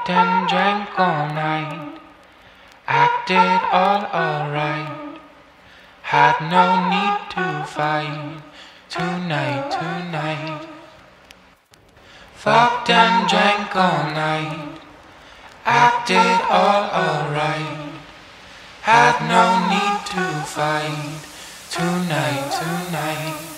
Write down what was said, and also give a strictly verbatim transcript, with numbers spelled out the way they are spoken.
Fucked and drank all night, acted all alright. Had no need to fight tonight, tonight. Fucked and drank all night, acted all alright. Had no need to fight tonight, tonight.